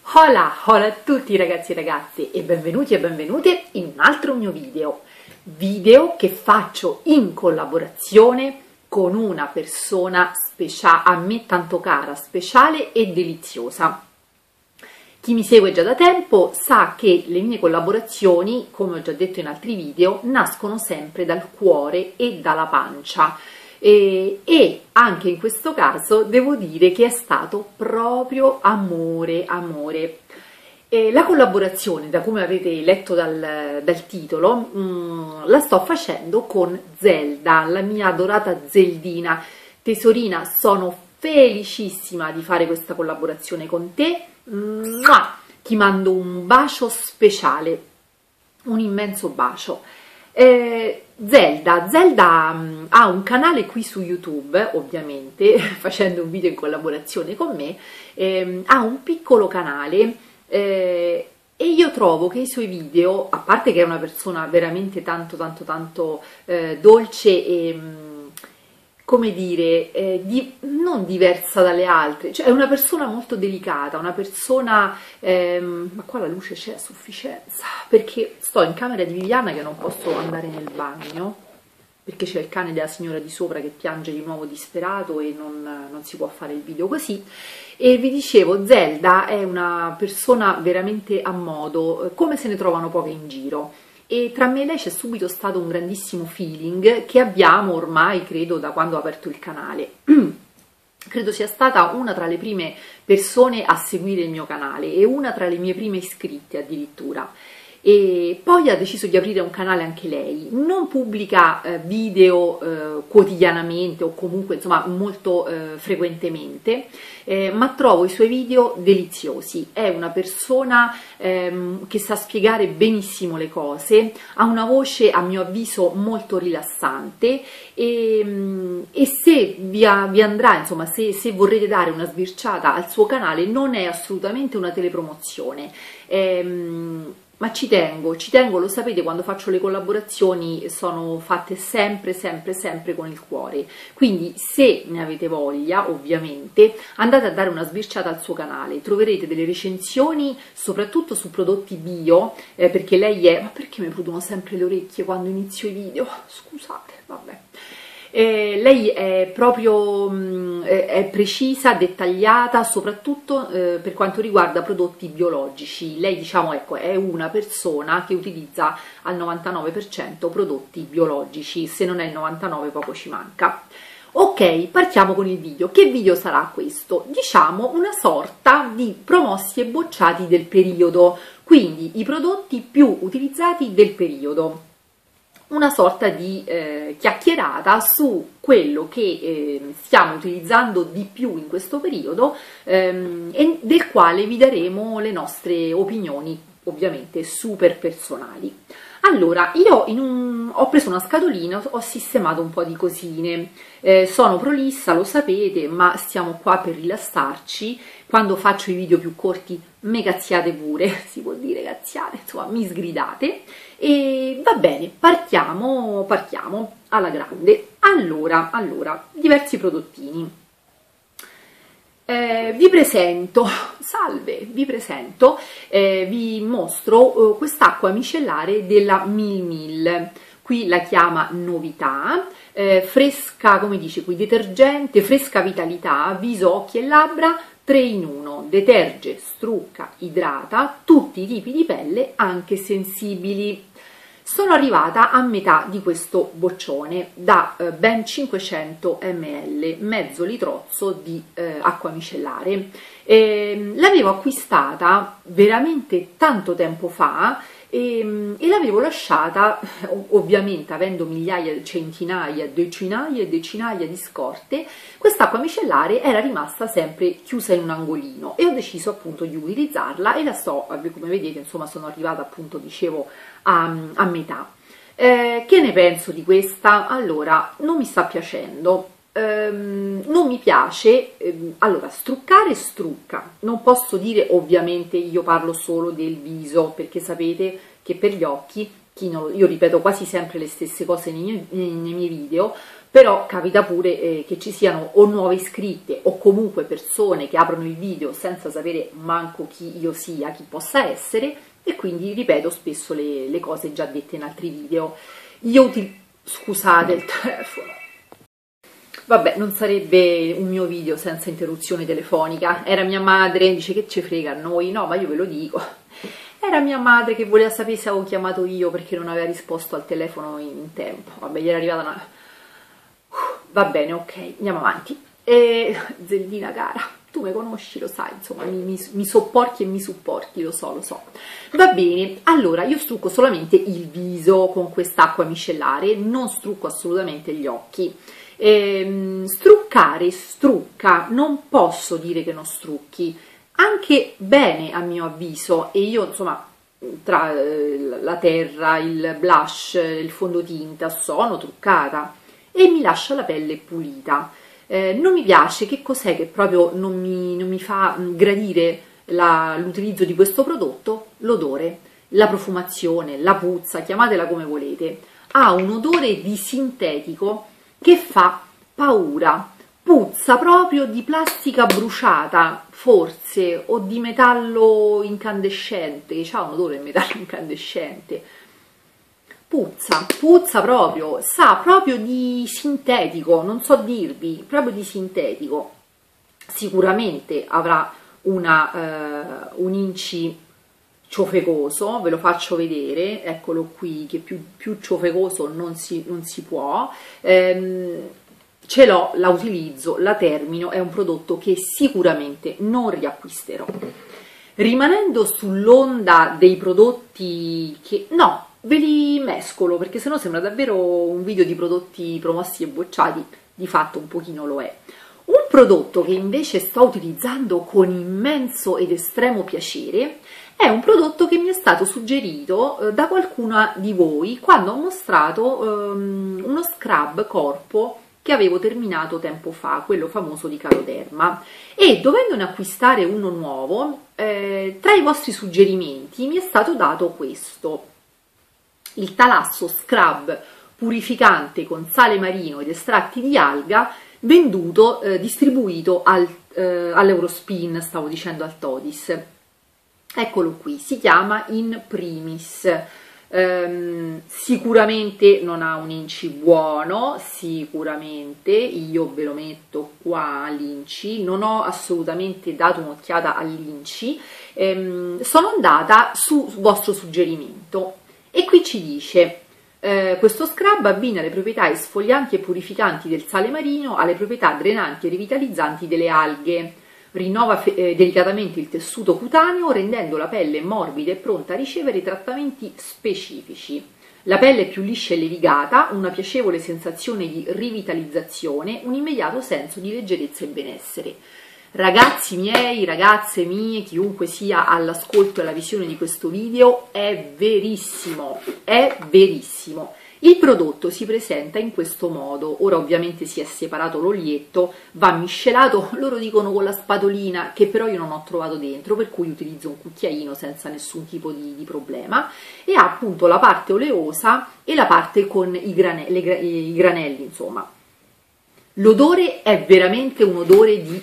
Hola, hola a tutti ragazzi e ragazze e benvenuti e benvenute in un altro mio video che faccio in collaborazione con una persona speciale, a me tanto cara, speciale e deliziosa. Chi mi segue già da tempo sa che le mie collaborazioni, come ho già detto in altri video, nascono sempre dal cuore e dalla pancia. E anche in questo caso devo dire che è stato proprio amore. La collaborazione, da come avete letto dal titolo, la sto facendo con Zelda, la mia adorata Zeldina. Tesorina, sono felicissima di fare questa collaborazione con te. Ti mando un bacio speciale, un immenso bacio. Zelda ha un canale qui su YouTube, ovviamente, facendo un video in collaborazione con me, ha un piccolo canale e io trovo che i suoi video, a parte che è una persona veramente tanto dolce e come dire, non diversa dalle altre, cioè è una persona molto delicata, una persona, ma qua la luce c'è a sufficienza, perché sto in camera di Viviana che non posso andare nel bagno, perché c'è il cane della signora di sopra che piange di nuovo disperato e non si può fare il video così. E vi dicevo, Zelda è una persona veramente a modo, come se ne trovano poche in giro. E tra me e lei c'è subito stato un grandissimo feeling che abbiamo ormai, credo, da quando ho aperto il canale. Credo sia stata una tra le prime persone a seguire il mio canale e una tra le mie prime iscritte addirittura. E poi ha deciso di aprire un canale anche lei. Non pubblica video quotidianamente o comunque insomma molto frequentemente, ma trovo i suoi video deliziosi. È una persona che sa spiegare benissimo le cose, ha una voce a mio avviso molto rilassante e se vi andrà, insomma, se vorrete dare una sbirciata al suo canale, non è assolutamente una telepromozione. Ma ci tengo, lo sapete, quando faccio le collaborazioni sono fatte sempre con il cuore, quindi se ne avete voglia, ovviamente, andate a dare una sbirciata al suo canale, troverete delle recensioni soprattutto su prodotti bio, perché lei è... ma perché mi prudono sempre le orecchie quando inizio i video? Scusate, vabbè. Lei è proprio è precisa, dettagliata, soprattutto per quanto riguarda prodotti biologici. Lei, diciamo, ecco, è una persona che utilizza al 99% prodotti biologici, se non è il 99% poco ci manca. Ok, partiamo con il video. Che video sarà questo? Diciamo una sorta di promossi e bocciati del periodo, quindi i prodotti più utilizzati del periodo. Una sorta di chiacchierata su quello che stiamo utilizzando di più in questo periodo e del quale vi daremo le nostre opinioni, ovviamente super personali. Allora, io ho preso una scatolina, ho sistemato un po' di cosine, sono prolissa, lo sapete, ma stiamo qua per rilassarci. Quando faccio i video più corti me cazziate pure, si può dire cazziate, insomma mi sgridate. E va bene, partiamo alla grande. Allora, diversi prodottini. Vi presento, salve, vi mostro quest'acqua micellare della Mil Mil. Qui la chiama Novità, fresca, come dice qui, detergente, fresca vitalità, viso, occhi e labbra, 3 in 1, deterge, strucca, idrata, tutti i tipi di pelle, anche sensibili. Sono arrivata a metà di questo boccione da ben 500 ml, mezzo litrozzo di acqua micellare. L'avevo acquistata veramente tanto tempo fa e l'avevo lasciata, ovviamente avendo migliaia, centinaia, decinaia e decinaia di scorte. Quest'acqua micellare era rimasta sempre chiusa in un angolino e ho deciso appunto di utilizzarla e la sto, come vedete, insomma, sono arrivata appunto, dicevo, a metà. Che ne penso di questa? Allora, non mi sta piacendo. Non mi piace, allora, struccare strucca, non posso dire, ovviamente io parlo solo del viso, perché sapete che per gli occhi io ripeto quasi sempre le stesse cose nei miei video, però capita pure che ci siano o nuove iscritte o comunque persone che aprono il video senza sapere manco chi io sia, chi possa essere, e quindi ripeto spesso le cose già dette in altri video. Scusate il telefono. Vabbè, non sarebbe un mio video senza interruzione telefonica. Era mia madre, dice che ci frega a noi, no, ma io ve lo dico. Era mia madre che voleva sapere se avevo chiamato io perché non aveva risposto al telefono in tempo. Vabbè, gli era arrivata una... Va bene, ok, andiamo avanti. Zeldina cara, tu mi conosci, lo sai, insomma, mi sopporti e mi supporti, lo so. Va bene, allora io strucco solamente il viso con quest'acqua micellare, non strucco assolutamente gli occhi. Struccare strucca, non posso dire che non strucchi, anche bene a mio avviso, e io insomma tra la terra, il blush, il fondotinta sono truccata e mi lascia la pelle pulita. Non mi piace, che cos'è che proprio non mi fa gradire l'utilizzo di questo prodotto? L'odore, la profumazione, la puzza, chiamatela come volete, ha un odore di sintetico che fa paura, puzza proprio di plastica bruciata, forse, o di metallo incandescente, che ha un odore di metallo incandescente. Puzza proprio, sa proprio di sintetico, non so dirvi, proprio di sintetico. Sicuramente avrà un inci ciofecoso, ve lo faccio vedere, eccolo qui, che più ciofecoso non si può. Ce l'ho, la utilizzo, la termino, è un prodotto che sicuramente non riacquisterò. Rimanendo sull'onda dei prodotti che... no, ve li mescolo perché sennò sembra davvero un video di prodotti promossi e bocciati, di fatto un pochino lo è. Un prodotto che invece sto utilizzando con immenso ed estremo piacere è un prodotto che mi è stato suggerito da qualcuna di voi quando ho mostrato uno scrub corpo che avevo terminato tempo fa, quello famoso di Caloderma, e dovendone acquistare uno nuovo, tra i vostri suggerimenti mi è stato dato questo, il Talasso Scrub purificante con sale marino ed estratti di alga, venduto, distribuito all'Eurospin, stavo dicendo al Todis. Eccolo qui, si chiama In Primis. Sicuramente non ha un inci buono, sicuramente, io ve lo metto qua l'inci, non ho assolutamente dato un'occhiata all'inci, sono andata su vostro suggerimento e qui ci dice questo scrub abbina le proprietà esfolianti e purificanti del sale marino alle proprietà drenanti e rivitalizzanti delle alghe. Rinnova delicatamente il tessuto cutaneo rendendo la pelle morbida e pronta a ricevere trattamenti specifici. La pelle è più liscia e levigata, una piacevole sensazione di rivitalizzazione, un immediato senso di leggerezza e benessere. Ragazzi miei, ragazze mie, chiunque sia all'ascolto e alla visione di questo video, è verissimo, è verissimo. Il prodotto si presenta in questo modo, ora ovviamente si è separato l'olietto, va miscelato, loro dicono con la spatolina, che però io non ho trovato dentro, per cui utilizzo un cucchiaino senza nessun tipo di problema, e ha appunto la parte oleosa e la parte con i granelli, insomma. L'odore è veramente un odore di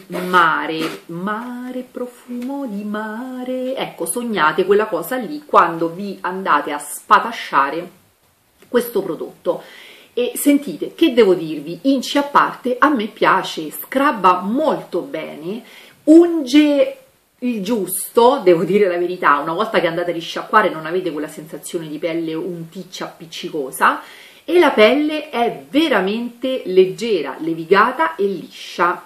mare, profumo di mare, ecco, sognate quella cosa lì quando vi andate a spatasciare questo prodotto. E sentite, che devo dirvi, inci a parte, a me piace, scrabba molto bene, unge il giusto, devo dire la verità, una volta che andate a risciacquare non avete quella sensazione di pelle unticcia appiccicosa, e la pelle è veramente leggera, levigata e liscia,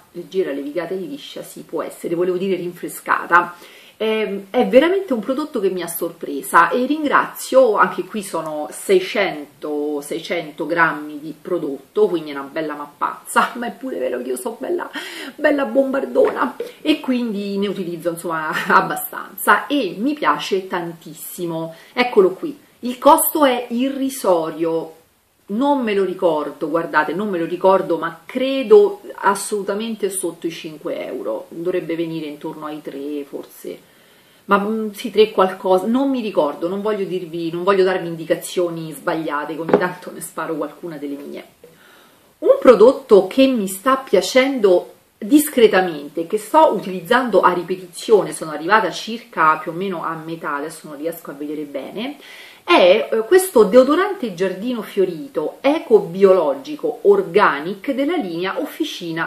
sì, può essere, volevo dire rinfrescata. È veramente un prodotto che mi ha sorpresa e ringrazio, anche qui sono 600 grammi di prodotto, quindi è una bella mappazza, ma è pure vero che io sono bella bombardona e quindi ne utilizzo insomma abbastanza e mi piace tantissimo. Eccolo qui, il costo è irrisorio, non me lo ricordo, guardate, non me lo ricordo, ma credo assolutamente sotto i 5 euro, dovrebbe venire intorno ai 3 forse. ma sì, 3 qualcosa, non mi ricordo, non voglio dirvi, non voglio darvi indicazioni sbagliate, che ogni tanto ne sparo qualcuna delle mie. Un prodotto che mi sta piacendo discretamente, che sto utilizzando a ripetizione, sono arrivata circa più o meno a metà, adesso non riesco a vedere bene, è questo deodorante giardino fiorito ecobiologico organic della linea Officina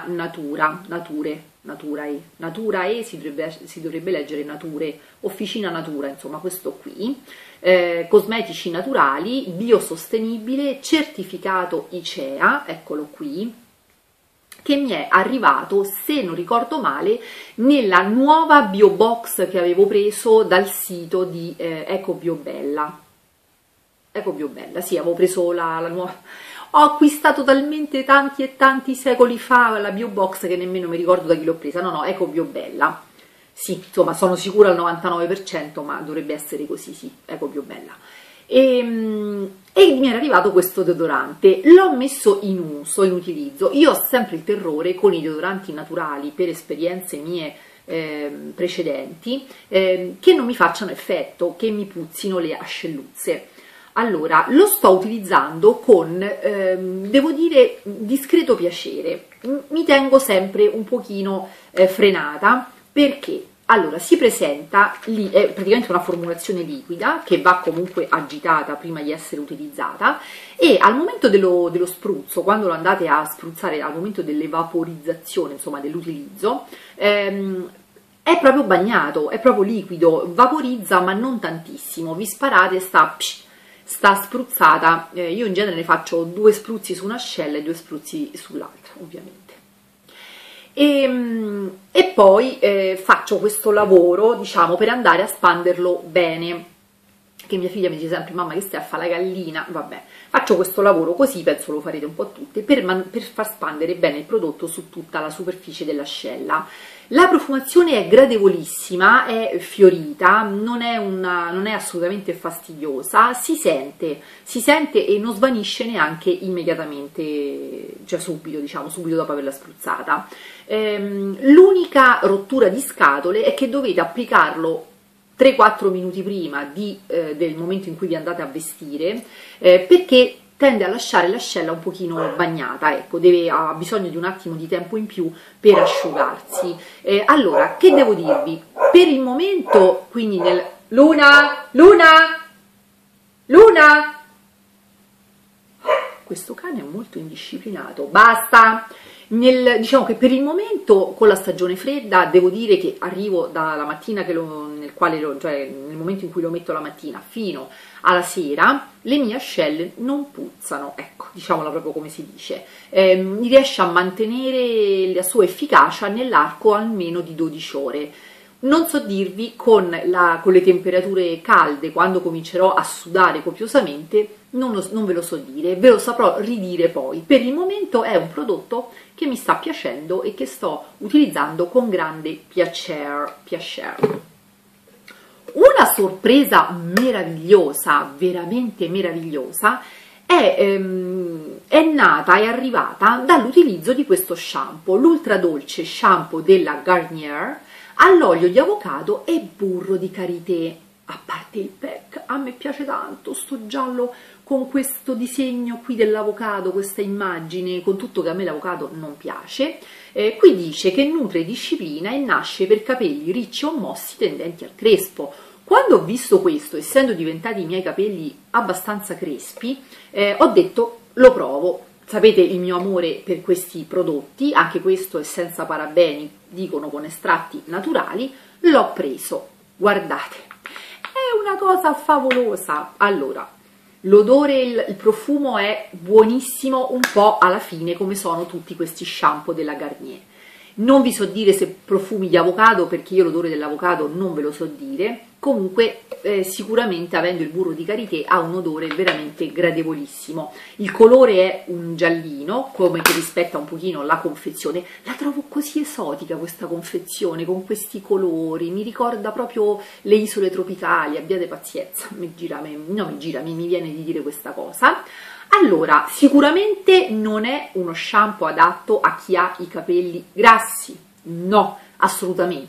Natura si dovrebbe leggere Nature, Officina Natura, insomma questo qui, cosmetici naturali, biosostenibile, certificato ICEA, eccolo qui, che mi è arrivato, se non ricordo male, nella nuova biobox che avevo preso dal sito di Ecobiobella. Ecobiobella, sì, avevo preso la nuova. Ho acquistato talmente tanti e tanti secoli fa la biobox che nemmeno mi ricordo da chi l'ho presa. No, Ecobiobella. Sì, insomma, sono sicura al 99%, ma dovrebbe essere così, sì, Ecobiobella. E mi era arrivato questo deodorante, l'ho messo in uso, in utilizzo. Io ho sempre il terrore con i deodoranti naturali, per esperienze mie precedenti, che non mi facciano effetto, che mi puzzino le ascelluzze. Allora, lo sto utilizzando con, devo dire, discreto piacere. Mi tengo sempre un pochino frenata, perché allora si presenta lì, è praticamente una formulazione liquida che va comunque agitata prima di essere utilizzata, e al momento dello spruzzo, quando lo andate a spruzzare, al momento dell'evaporizzazione, insomma dell'utilizzo, è proprio bagnato, è proprio liquido, vaporizza ma non tantissimo, vi sparate, sta spruzzata, io in genere ne faccio 2 spruzzi su un'ascella e 2 spruzzi sull'altra, ovviamente. E poi faccio questo lavoro, diciamo, per andare a spanderlo bene, che mia figlia mi dice sempre: mamma, che stai a fare la gallina? Vabbè, faccio questo lavoro così, penso lo farete un po' tutti, per far spandere bene il prodotto su tutta la superficie dell'ascella. La profumazione è gradevolissima, è fiorita, non è assolutamente fastidiosa, si sente e non svanisce neanche immediatamente, cioè subito, diciamo, subito dopo averla spruzzata. L'unica rottura di scatole è che dovete applicarlo 3-4 minuti prima del momento in cui vi andate a vestire, perché tende a lasciare l'ascella un pochino bagnata, ecco, ha bisogno di un attimo di tempo in più per asciugarsi. Allora, che devo dirvi? Per il momento, quindi Luna! Questo cane è molto indisciplinato, basta! Diciamo che per il momento, con la stagione fredda, devo dire che arrivo dalla mattina cioè nel momento in cui lo metto la mattina fino alla sera, le mie ascelle non puzzano, ecco, diciamola proprio come si dice, riesce a mantenere la sua efficacia nell'arco almeno di 12 ore. Non so dirvi con le temperature calde, quando comincerò a sudare copiosamente, non ve lo so dire, ve lo saprò ridire poi. Per il momento è un prodotto che mi sta piacendo e che sto utilizzando con grande piacere. Una sorpresa meravigliosa, veramente meravigliosa, è arrivata dall'utilizzo di questo shampoo, l'ultra dolce shampoo della Garnier, all'olio di avocado e burro di karité. A parte il pack, a me piace tanto sto giallo con questo disegno qui dell'avocado, questa immagine, con tutto che a me l'avocado non piace. Qui dice che nutre e disciplina e nasce per capelli ricci o mossi tendenti al crespo. Quando ho visto questo, essendo diventati i miei capelli abbastanza crespi, ho detto lo provo. Sapete il mio amore per questi prodotti, anche questo è senza parabeni, dicono con estratti naturali, l'ho preso. Guardate, è una cosa favolosa. Allora, l'odore, il profumo è buonissimo, un po' alla fine come sono tutti questi shampoo della Garnier. Non vi so dire se profumi di avocado, perché io l'odore dell'avocado non ve lo so dire. Comunque sicuramente, avendo il burro di karité, ha un odore veramente gradevolissimo. Il colore è un giallino, come che rispetta un pochino la confezione. La trovo così esotica questa confezione, con questi colori, mi ricorda proprio le isole tropicali. Abbiate pazienza, mi viene di dire questa cosa. Allora, sicuramente non è uno shampoo adatto a chi ha i capelli grassi, no, assolutamente.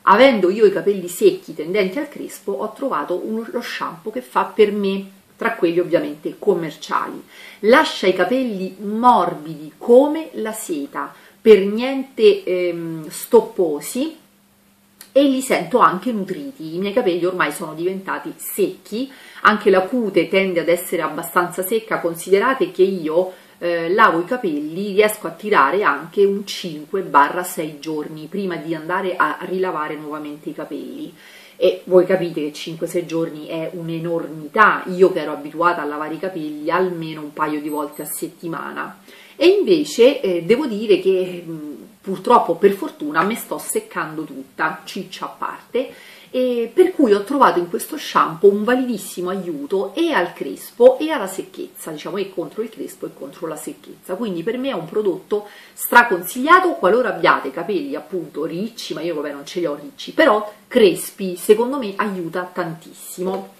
avendo io i capelli secchi tendenti al crespo, ho trovato lo shampoo che fa per me, tra quelli ovviamente commerciali. Lascia i capelli morbidi come la seta, per niente stopposi, e li sento anche nutriti. I miei capelli ormai sono diventati secchi, anche la cute tende ad essere abbastanza secca. Considerate che io lavo i capelli, riesco a tirare anche un 5-6 giorni prima di andare a rilavare nuovamente i capelli. E voi capite che 5-6 giorni è un'enormità, io che ero abituata a lavare i capelli almeno un paio di volte a settimana. E invece devo dire che purtroppo, per fortuna, me sto seccando tutta, ciccia a parte, e per cui ho trovato in questo shampoo un validissimo aiuto e al crespo e alla secchezza, diciamo, e contro il crespo e contro la secchezza. Quindi per me è un prodotto straconsigliato qualora abbiate capelli appunto ricci, ma io vabbè non ce li ho ricci, però crespi, secondo me aiuta tantissimo.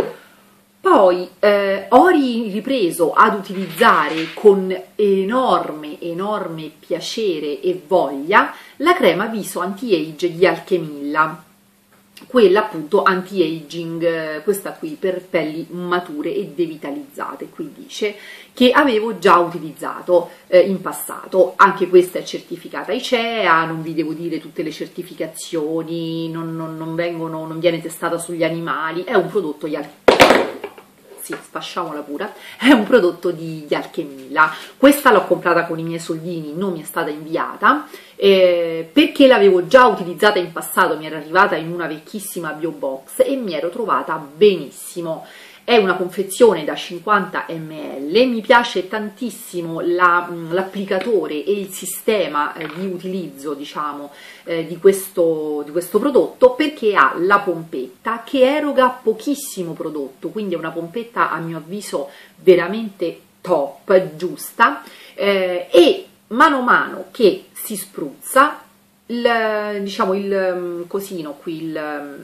Poi ho ripreso ad utilizzare con enorme piacere e voglia la crema viso anti-age di Alchemilla, quella appunto anti-aging, questa qui per pelli mature e devitalizzate. Qui dice che avevo già utilizzato in passato, anche questa è certificata ICEA, non vi devo dire tutte le certificazioni, non viene testata sugli animali, è un prodotto di sì, sfasciamola pure, è un prodotto di Alchemilla. Questa l'ho comprata con i miei soldini, non mi è stata inviata, perché l'avevo già utilizzata in passato, mi era arrivata in una vecchissima BioBox e mi ero trovata benissimo. È una confezione da 50 ml, mi piace tantissimo l'applicatore e il sistema di utilizzo, diciamo, di questo prodotto, perché ha la pompetta che eroga pochissimo prodotto, quindi è una pompetta a mio avviso veramente top, giusta, e mano a mano che si spruzza, diciamo il cosino qui,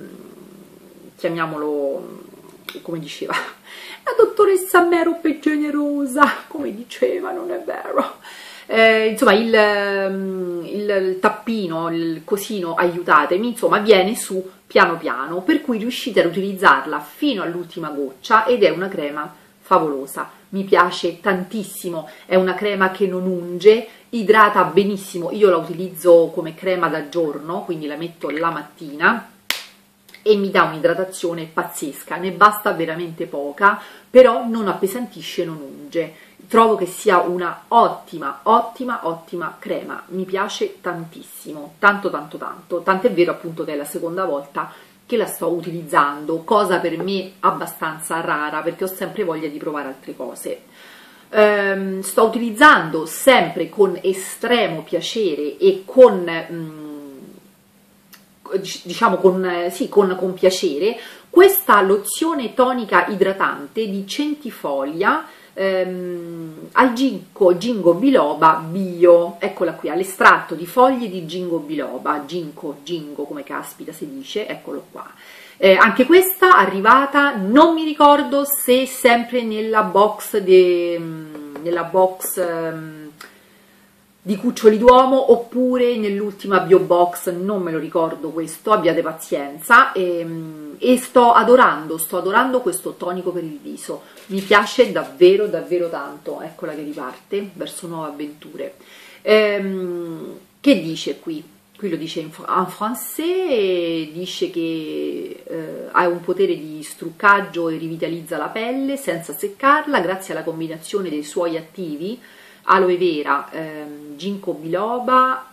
chiamiamolo, come diceva la dottoressa Merope generosa, come diceva, non è vero, insomma il tappino, il cosino aiutatemi, insomma viene su piano piano, per cui riuscite ad utilizzarla fino all'ultima goccia ed è una crema favolosa, mi piace tantissimo, è una crema che non unge, idrata benissimo, io la utilizzo come crema da giorno, quindi la metto la mattina e mi dà un'idratazione pazzesca, ne basta veramente poca, però non appesantisce, non unge. Trovo che sia una ottima crema, mi piace tantissimo, tanto, tant'è vero appunto che è la seconda volta che la sto utilizzando, cosa per me abbastanza rara, perché ho sempre voglia di provare altre cose. Sto utilizzando sempre con estremo piacere e con diciamo con piacere questa lozione tonica idratante di Centifoglia al ginkgo biloba bio, eccola qui, all'estratto di foglie di ginkgo biloba, ginkgo come caspita si dice, eccolo qua. Anche questa arrivata, non mi ricordo se sempre nella box di Cuccioli d'Uomo oppure nell'ultima BioBox, non me lo ricordo questo, abbiate pazienza, e sto adorando questo tonico per il viso, mi piace davvero tanto, eccola che riparte verso nuove avventure. Che dice qui? Qui lo dice in français, dice che ha un potere di struccaggio e rivitalizza la pelle senza seccarla grazie alla combinazione dei suoi attivi, aloe vera, ginkgo biloba,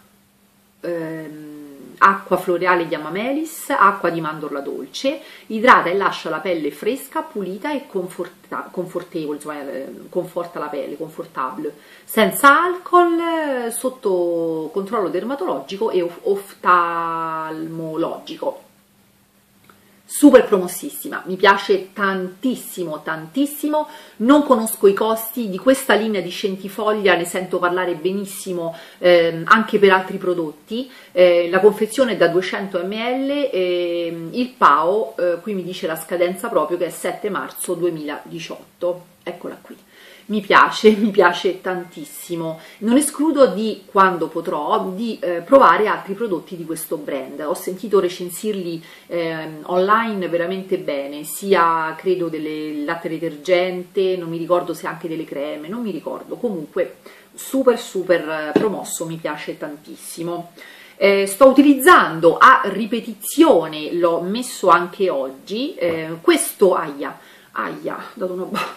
acqua floreale di amamelis, acqua di mandorla dolce, idrata e lascia la pelle fresca, pulita e confortevole, insomma, conforta la pelle, confortable, senza alcol, sotto controllo dermatologico e oftalmologico. Super promossissima, mi piace tantissimo, non conosco i costi di questa linea di Centifoglia, ne sento parlare benissimo anche per altri prodotti, la confezione è da 200 ml, il PAO, qui mi dice la scadenza proprio che è 7 marzo 2018, eccola qui. mi piace tantissimo. Non escludo di, quando potrò, di provare altri prodotti di questo brand. Ho sentito recensirli online veramente bene, sia credo del latte detergente, non mi ricordo se anche delle creme, non mi ricordo, comunque super promosso, mi piace tantissimo. Sto utilizzando a ripetizione, l'ho messo anche oggi, questo dato una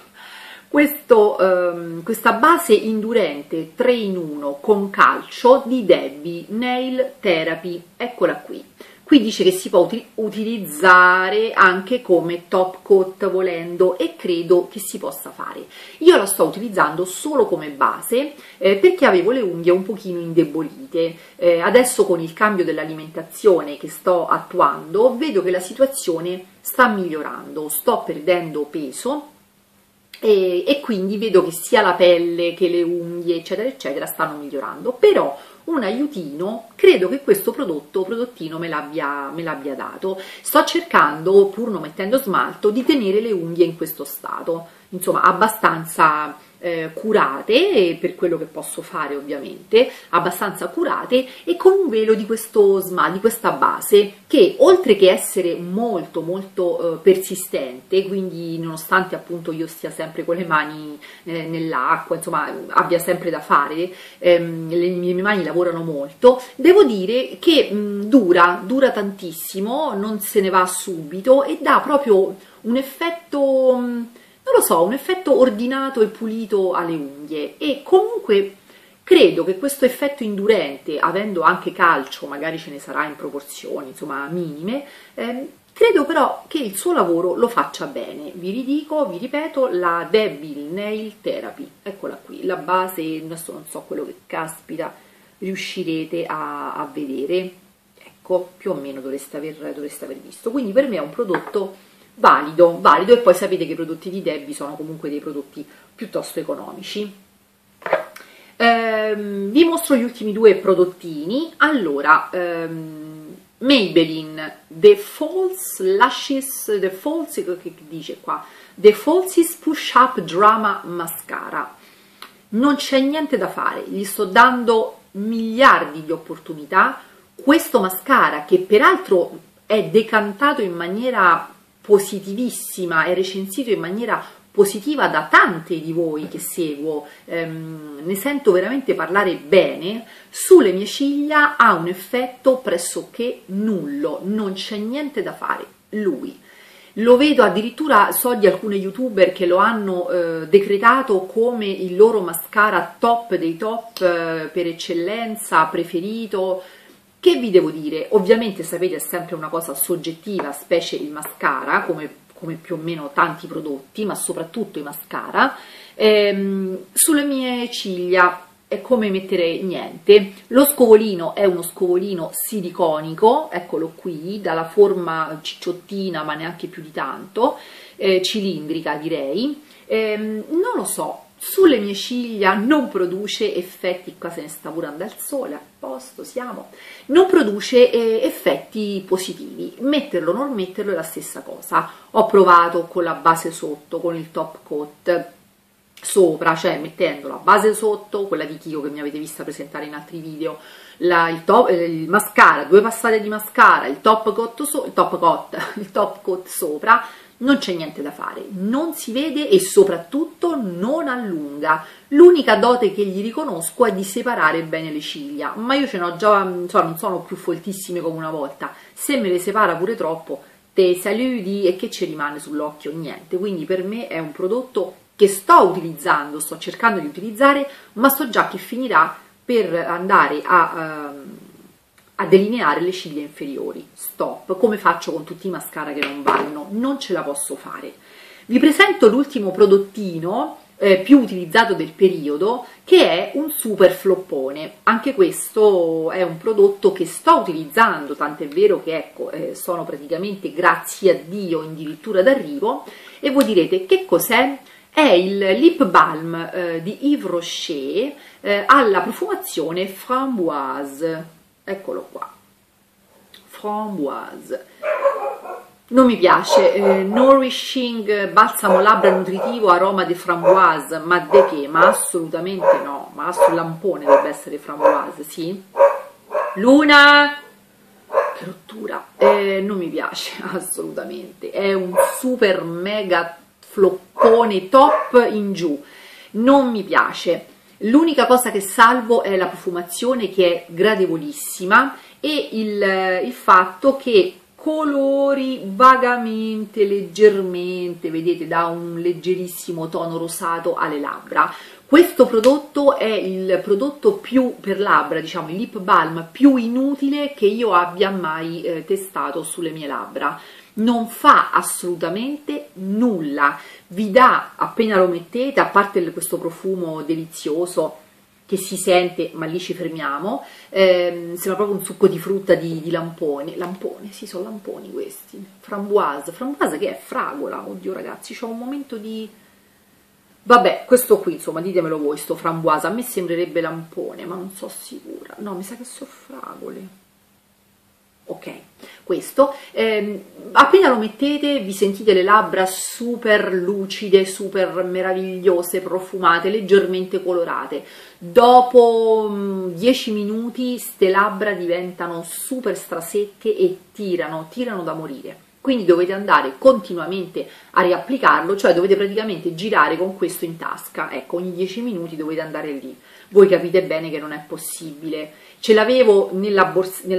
questa base indurente 3 in 1 con calcio di Debbie Nail Therapy, eccola qui. Qui dice che si può utilizzare anche come top coat volendo, e credo che si possa fare. Io la sto utilizzando solo come base perché avevo le unghie un pochino indebolite. Adesso con il cambio dell'alimentazione che sto attuando vedo che la situazione sta migliorando, sto perdendo peso e quindi vedo che sia la pelle che le unghie eccetera eccetera stanno migliorando. Però un aiutino credo che questo prodottino me l'abbia dato. Sto cercando, pur non mettendo smalto, di tenere le unghie in questo stato, insomma abbastanza curate, per quello che posso fare ovviamente, abbastanza curate, e con un velo di questo di questa base che, oltre che essere molto persistente, quindi nonostante appunto io stia sempre con le mani nell'acqua, insomma abbia sempre da fare, le mie mani lavorano molto, devo dire che dura tantissimo, non se ne va subito e dà proprio un effetto non lo so, un effetto ordinato e pulito alle unghie. E comunque credo che questo effetto indurente, avendo anche calcio, magari ce ne sarà in proporzioni insomma minime, credo però che il suo lavoro lo faccia bene. Vi ripeto, la Debbie Nail Therapy, eccola qui, la base, adesso non so quello che caspita riuscirete a vedere, ecco, più o meno dovreste aver visto. Quindi per me è un prodotto valido, e poi sapete che i prodotti di Debbie sono comunque dei prodotti piuttosto economici. Vi mostro gli ultimi 2 prodottini. Allora, Maybelline The False Lashes, che dice qua? The Falsies Push Up Drama Mascara. Non c'è niente da fare, gli sto dando miliardi di opportunità. Questo mascara, che peraltro è decantato in maniera positivissima, è recensito in maniera positiva da tante di voi che seguo, ne sento veramente parlare bene, sulle mie ciglia ha un effetto pressoché nullo, non c'è niente da fare. Lui lo vedo, addirittura so di alcune youtuber che lo hanno decretato come il loro mascara top dei top, per eccellenza, preferito. Che vi devo dire? Ovviamente sapete è sempre una cosa soggettiva, specie il mascara, come più o meno tanti prodotti, ma soprattutto i mascara. Sulle mie ciglia è come mettere niente. Lo scovolino è uno scovolino siliconico, eccolo qui, dalla forma cicciottina ma neanche più di tanto, cilindrica direi. Non lo so, sulle mie ciglia non produce effetti, qua se ne sta pure andando al sole, a posto siamo, non produce effetti positivi. Metterlo o non metterlo è la stessa cosa. Ho provato con la base sotto, con il top coat sopra, cioè mettendo la base sotto, quella di Kiko che mi avete vista presentare in altri video, il mascara, 2 passate di mascara, il top coat sopra. Non c'è niente da fare, non si vede e soprattutto non allunga. L'unica dote che gli riconosco è di separare bene le ciglia, ma io ce n'ho già, insomma, non sono più foltissime come una volta. Se me le separa pure troppo, te saluti e che ci rimane sull'occhio? Niente. Quindi per me è un prodotto che sto utilizzando, sto cercando di utilizzare, ma so già che finirà per andare a delineare le ciglia inferiori. Stop, come faccio con tutti i mascara che non vanno, non ce la posso fare. Vi presento l'ultimo prodottino più utilizzato del periodo, che è un super floppone. Anche questo è un prodotto che sto utilizzando, tant'è vero che ecco, sono praticamente, grazie a Dio, addirittura d'arrivo. E voi direte che cos'è? È il lip balm di Yves Rocher alla profumazione framboise. Eccolo qua, framboise. Non mi piace, Nourishing balsamo labbra nutritivo aroma di framboise, ma de che? Ma assolutamente no, ma sul lampone dovrebbe essere framboise, sì? Luna, che rottura, non mi piace assolutamente, è un super mega floccone top in giù, non mi piace. L'unica cosa che salvo è la profumazione, che è gradevolissima, e il fatto che colori vagamente, leggermente, vedete, da un leggerissimo tono rosato alle labbra. Questo prodotto è il prodotto più per labbra, diciamo il lip balm più inutile che io abbia mai testato sulle mie labbra. Non fa assolutamente nulla, vi dà, appena lo mettete, a parte questo profumo delizioso che si sente, ma lì ci fermiamo, sembra proprio un succo di frutta di lampone, sì, sono lamponi questi, framboise che è fragola, oddio ragazzi, c'ho un momento di... Vabbè, questo qui, insomma, ditemelo voi, sto framboise, a me sembrerebbe lampone, ma non so sicura, no, mi sa che sono fragole. Ok, questo, appena lo mettete vi sentite le labbra super lucide, super meravigliose, profumate, leggermente colorate. Dopo 10 minuti ste labbra diventano super strasecche e tirano da morire. Quindi dovete andare continuamente a riapplicarlo, cioè dovete praticamente girare con questo in tasca, ecco, ogni 10 minuti dovete andare lì. Voi capite bene che non è possibile. Ce l'avevo nella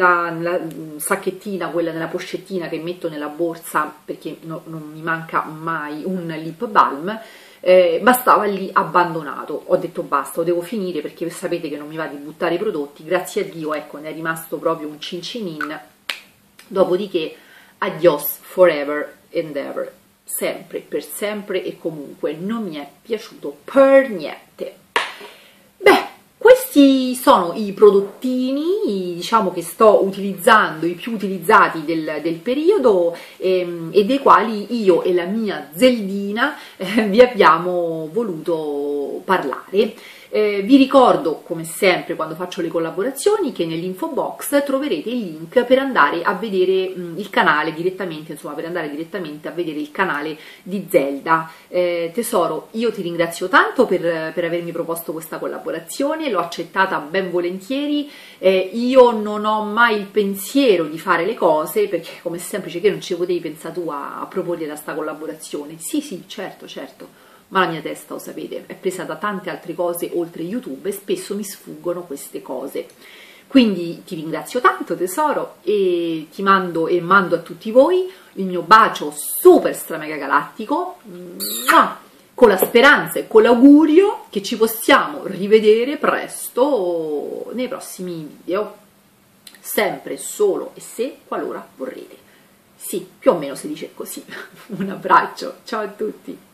sacchettina, quella nella pochettina che metto nella borsa, perché non mi manca mai un lip balm, ma stava lì abbandonato. Ho detto basta, lo devo finire perché sapete che non mi va di buttare i prodotti, grazie a Dio, ecco, ne è rimasto proprio un cincinin. Dopodiché adios forever and ever, sempre, per sempre e comunque, non mi è piaciuto per niente. Beh, questi sono i prodottini, diciamo, che sto utilizzando, i più utilizzati del periodo, e dei quali io e la mia Zeldina vi abbiamo voluto parlare. Vi ricordo, come sempre quando faccio le collaborazioni, che nell'info box troverete il link per andare a vedere il canale direttamente, insomma per andare direttamente a vedere il canale di Zelda. Tesoro, io ti ringrazio tanto per avermi proposto questa collaborazione, l'ho accettata ben volentieri. Io non ho mai il pensiero di fare le cose, perché come sempre c'è che non ci potevi pensare tu a proporre questa collaborazione. Sì, certo, ma la mia testa, lo sapete, è presa da tante altre cose oltre YouTube e spesso mi sfuggono queste cose. Quindi ti ringrazio tanto tesoro e ti mando a tutti voi il mio bacio super stra mega galattico, con la speranza e con l'augurio che ci possiamo rivedere presto nei prossimi video, sempre solo e se qualora vorrete. Sì, più o meno si dice così. Un abbraccio, ciao a tutti!